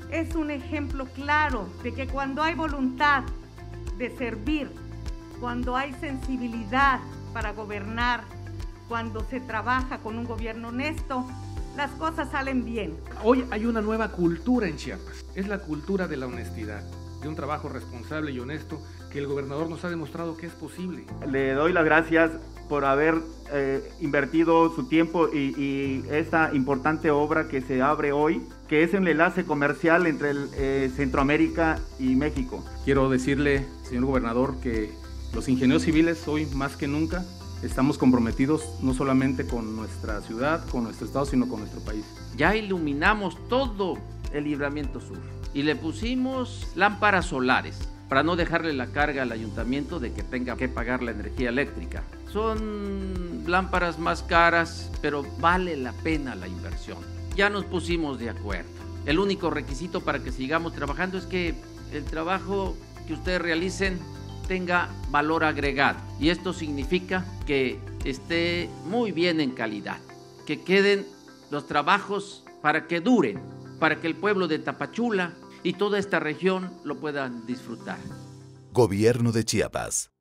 es un ejemplo claro de que cuando hay voluntad de servir, cuando hay sensibilidad para gobernar, cuando se trabaja con un gobierno honesto, las cosas salen bien. Hoy hay una nueva cultura en Chiapas, es la cultura de la honestidad, de un trabajo responsable y honesto que el gobernador nos ha demostrado que es posible. Le doy las gracias por haber invertido su tiempo y esta importante obra que se abre hoy, que es un enlace comercial entre Centroamérica y México. Quiero decirle, señor gobernador, que los ingenieros civiles hoy más que nunca estamos comprometidos no solamente con nuestra ciudad, con nuestro estado, sino con nuestro país. Ya iluminamos todo el Libramiento Sur y le pusimos lámparas solares para no dejarle la carga al ayuntamiento de que tenga que pagar la energía eléctrica. Son lámparas más caras, pero vale la pena la inversión. Ya nos pusimos de acuerdo. El único requisito para que sigamos trabajando es que el trabajo que ustedes realicen tenga valor agregado, y esto significa que esté muy bien en calidad, que queden los trabajos para que duren, para que el pueblo de Tapachula y toda esta región lo puedan disfrutar. Gobierno de Chiapas.